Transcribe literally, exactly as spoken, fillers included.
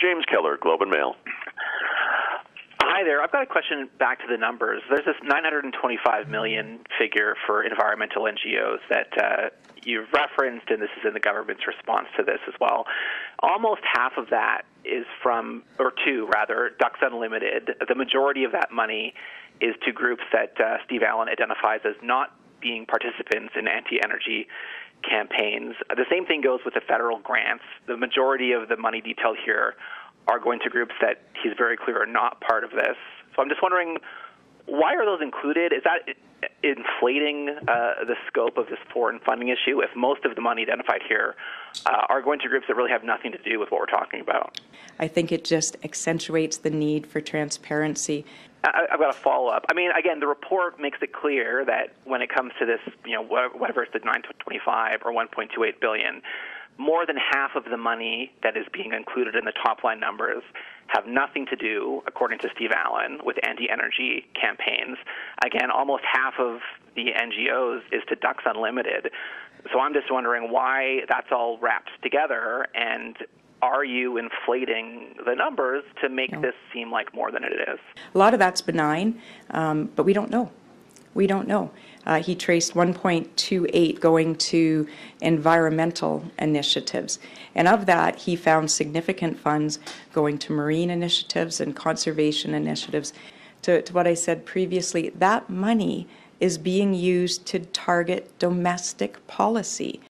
James Keller, Globe and Mail. Hi there. I've got a question back to the numbers. There's this nine hundred twenty-five million figure for environmental N G Os that uh, you've referenced, and this is in the government's response to this as well. Almost half of that is from, or two rather, Ducks Unlimited. The majority of that money is to groups that uh, Steve Allan identifies as not being participants in anti-energy campaigns. The same thing goes with the federal grants. The majority of the money detailed here are going to groups that he's very clear are not part of this. So I'm just wondering, why are those included? Is that inflating uh, the scope of this foreign funding issue if most of the money identified here uh, are going to groups that really have nothing to do with what we're talking about? I think it just accentuates the need for transparency. I, I've got a follow-up. I mean, again, the report makes it clear that when it comes to this, you know, whatever it's the nine twenty-five or one point two eight billion, more than half of the money that is being included in the top-line numbers have nothing to do, according to Steve Allan, with anti-energy campaigns. Again, almost half of the N G Os is to Ducks Unlimited. So I'm just wondering why that's all wrapped together, and are you inflating the numbers to make no. this seem like more than it is? A lot of that's benign, um, but we don't know. We don't know. Uh, he traced one point two eight going to environmental initiatives. And of that, he found significant funds going to marine initiatives and conservation initiatives. To, to what I said previously, that money is being used to target domestic policy.